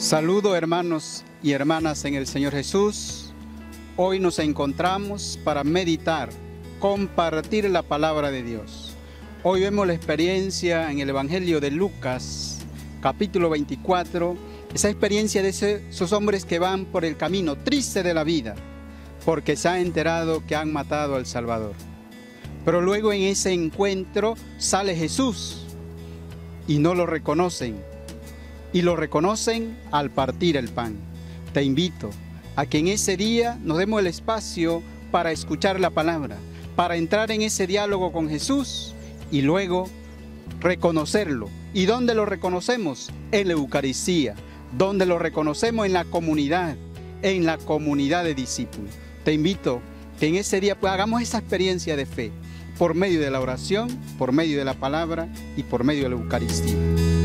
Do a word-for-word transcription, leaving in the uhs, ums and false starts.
Saludo, hermanos y hermanas en el Señor Jesús. Hoy nos encontramos para meditar, compartir la palabra de Dios. Hoy vemos la experiencia en el Evangelio de Lucas, capítulo veinticuatro, esa experiencia de ese, esos hombres que van por el camino triste de la vida, porque se han enterado que han matado al Salvador. Pero luego en ese encuentro sale Jesús y no lo reconocen. Y lo reconocen al partir el pan. Te invito a que en ese día nos demos el espacio para escuchar la palabra, para entrar en ese diálogo con Jesús y luego reconocerlo. ¿Y dónde lo reconocemos? En la Eucaristía. ¿Dónde lo reconocemos? En la comunidad, en la comunidad de discípulos. Te invito que en ese día pues, hagamos esa experiencia de fe por medio de la oración, por medio de la palabra y por medio de la Eucaristía.